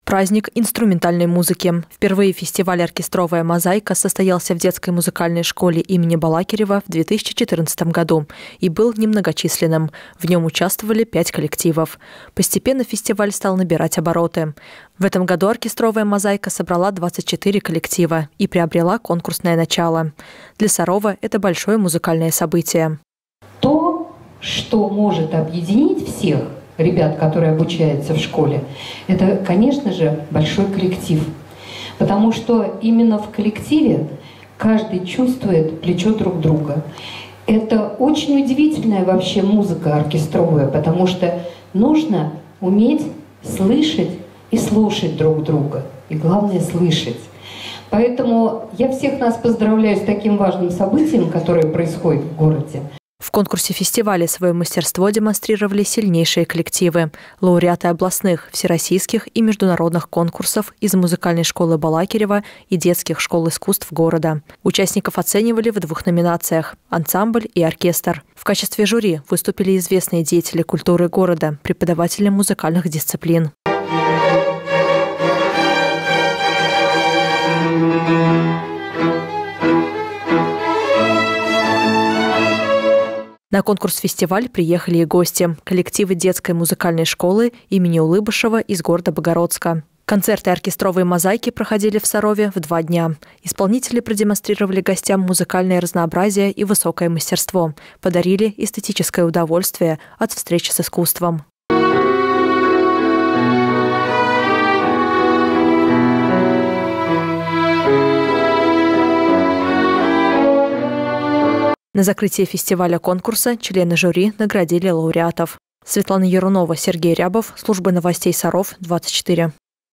Праздник инструментальной музыки. Впервые фестиваль «Оркестровая мозаика» состоялся в детской музыкальной школе имени Балакирева в 2014 году и был немногочисленным. В нем участвовали 5 коллективов. Постепенно фестиваль стал набирать обороты. В этом году «Оркестровая мозаика» собрала 24 коллектива и приобрела конкурсное начало. Для Сарова это большое музыкальное событие. То, что может объединить всех ребят, которые обучаются в школе, это, конечно же, большой коллектив. Потому что именно в коллективе каждый чувствует плечо друг друга. Это очень удивительная вообще музыка оркестровая, потому что нужно уметь слышать и слушать друг друга. И главное, слышать. Поэтому я всех нас поздравляю с таким важным событием, которое происходит в городе. В конкурсе фестиваля свое мастерство демонстрировали сильнейшие коллективы, лауреаты областных, всероссийских и международных конкурсов из музыкальной школы Балакирева и детских школ искусств города. Участников оценивали в 2 номинациях – ансамбль и оркестр. В качестве жюри выступили известные деятели культуры города, преподаватели музыкальных дисциплин. На конкурс-фестиваль приехали и гости – коллективы детской музыкальной школы имени Улыбышева из города Богородска. Концерты оркестровой мозаики проходили в Сарове в 2 дня. Исполнители продемонстрировали гостям музыкальное разнообразие и высокое мастерство, подарили эстетическое удовольствие от встречи с искусством. На закрытии фестиваля-конкурса члены жюри наградили лауреатов. Светлана Ярунова, Сергей Рябов, служба новостей Саров, 24.